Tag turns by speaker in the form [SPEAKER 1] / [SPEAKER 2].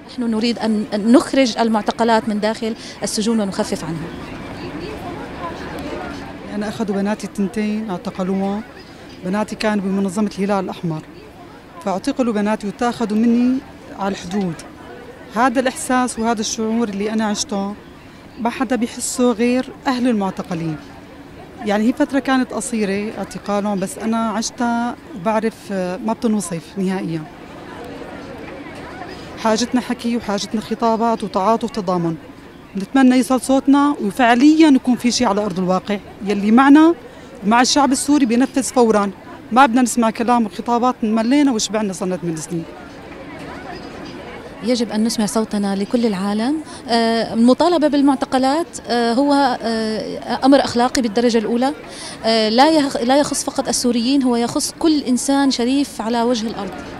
[SPEAKER 1] نحن نريد أن نخرج المعتقلات من داخل السجون ونخفف عنها.
[SPEAKER 2] أنا أخذوا بناتي التنتين اعتقلوهم، بناتي كانوا بمنظمة الهلال الأحمر، فاعتقلوا بناتي وتاخذوا مني على الحدود. هذا الإحساس وهذا الشعور اللي أنا عشته ما حدا بيحسه غير أهل المعتقلين. يعني هي فترة كانت قصيرة اعتقالهم، بس أنا عشتها وبعرف ما بتنوصف نهائيا. حاجتنا حكي وحاجتنا خطابات وتعاطف وتضامن. نتمنى يصل صوتنا وفعليا يكون في شيء على أرض الواقع يلي معنا ومع الشعب السوري بينفذ فورا. ما بدنا نسمع كلام وخطابات ملينا وشبعنا صار 8 سنين.
[SPEAKER 1] يجب أن نسمع صوتنا لكل العالم. المطالبة بالمعتقلات هو أمر أخلاقي بالدرجة الأولى، لا يخص فقط السوريين، هو يخص كل إنسان شريف على وجه الأرض.